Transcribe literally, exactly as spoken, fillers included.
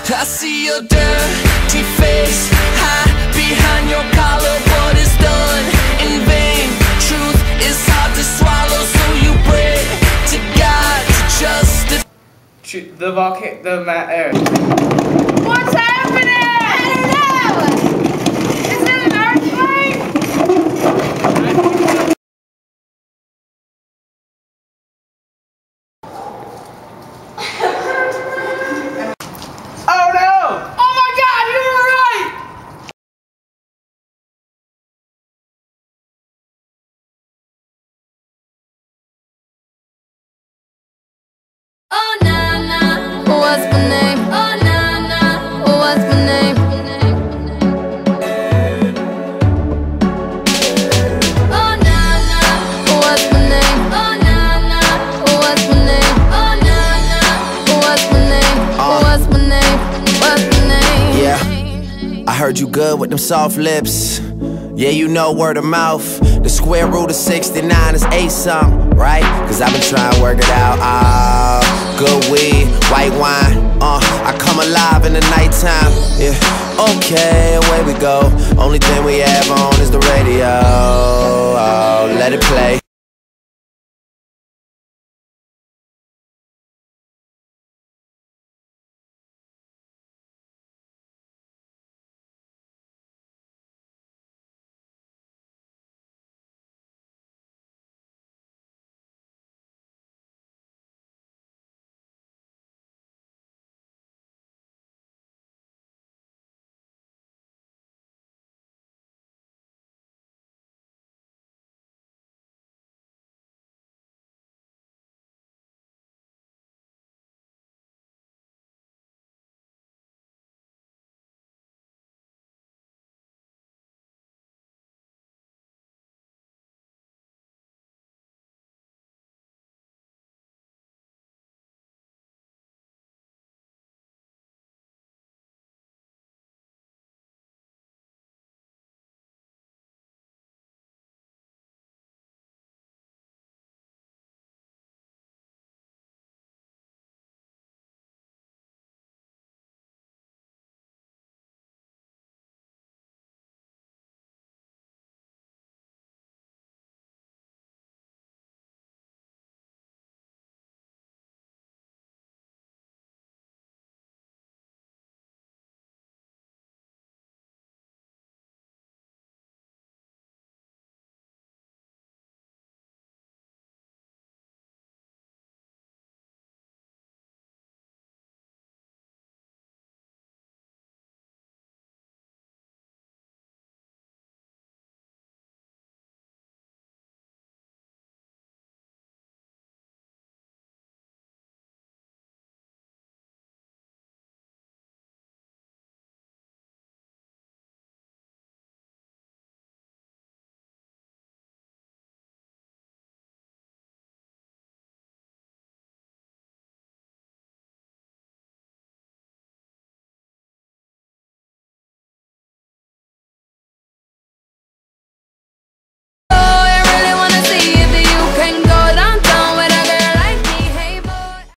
I see your dirty face, hide behind your collar. What is done in vain? Truth is hard to swallow, so you pray to God to justify. The volcano, the mat air. What's happening? I don't know. Is it an earthquake? Oh no! Oh my God, you were right! Oh na na, what's my name? Oh na na, what's my name? Oh na na, what's my name? Oh na na, what's my name? Oh na na, what's my name? What's my name? What's my name? Yeah, I heard you good with them soft lips. Yeah, you know word of mouth. The square root of sixty-nine is eight something, right? Cause I've been trying to work it out. Ah, good weed, white wine. Uh, I come alive in the nighttime. Yeah, okay, away we go. Only thing we have on is the radio. Oh, let it play.